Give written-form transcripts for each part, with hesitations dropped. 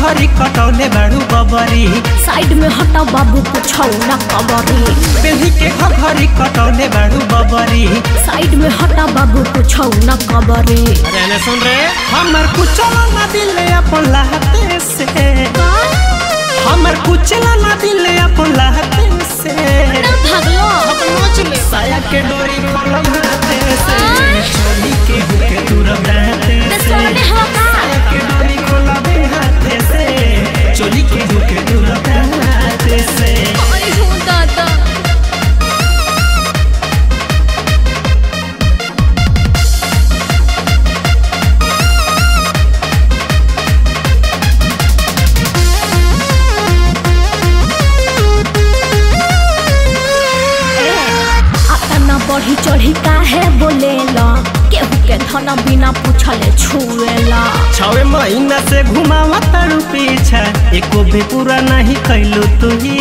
घघरी कटौले बाड़ू बबरी। साइड में हटा बाबू पूछौ ना कबरी। पेली के घघरी कटौले बाड़ू बबरी। साइड में हटा बाबू पूछौ ना कबरी। अरे सुन रे हमर कुचला ना दिल अपन लाते से। हमर कुचला ना दिल अपन लाते से। ना भागलो अब नोच ले साया के डोरी खोलम हाथे से। चोली के हुके तुरब रहते से। साया के डोरी खोलम हाथे से। चोली के हुके तुरब रहते से। अरे हो दादा बढ़ी चढ़ी काहे बोलेला। केहू के धन बिना पूछले छुएला। 6 महीना से घुमावा तारू पीछा। एको भी पूरा नहीं कैलू तू ही।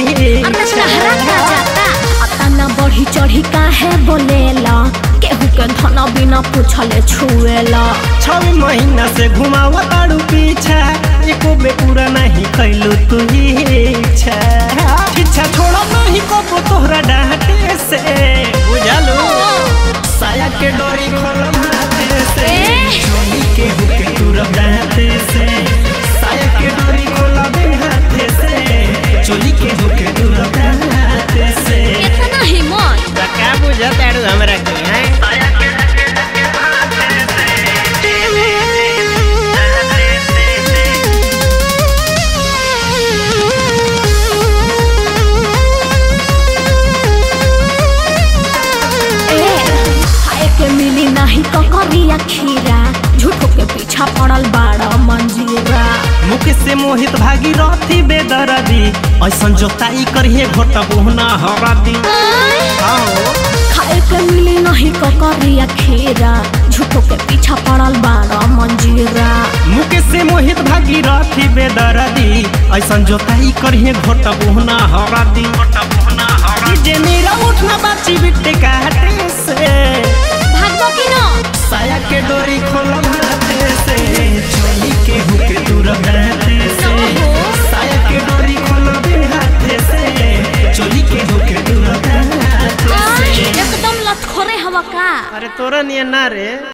अतना बढ़ी चढ़ी काहे बोलेला। केहू के धन बिना पूछले छुएला। 6 महीना से घुमावा तारू पीछा। एको भी पूरा नहीं कैलू तू ही। इच्छा छोड़ा नहीं को तोहरा डांटे से। बुझालू साया के डोरी खोलम हाथे से। चोली के हुके तुरब डांटे से। साया के डोरी खोलम हाथे से। चोली के हुके तुरब डांटे से। इतना हिम्मत का बुझत आड़ू हमरा के हैं। मिली नहीं ककरिया खीरा। झूठो के पीछा पड़ल बाड़ा मंजीरा। मुख से मोहित भागी रथी बेदरदी। ऐसन जोताई करिए घोटबो ना हरदी। खाए के मिली नहीं ककरिया खीरा। झूठो के पीछा पड़ल बाड़ा मंजीरा। मुख से मोहित भागी रथी बेदरदी। ऐसन जोताई करिए घोटबो ना हरदी। जे मेरा उठना बाची बिट्टे काटे से। साया के डोरी खोलम हाथे से। चोली के हुके तुरब रहते से। साया के डोरी खोलम हाथे से। चोली के हुके तुरब रहते से। एकदम लतखोरे हवा का। अरे तोरा निये ना रे।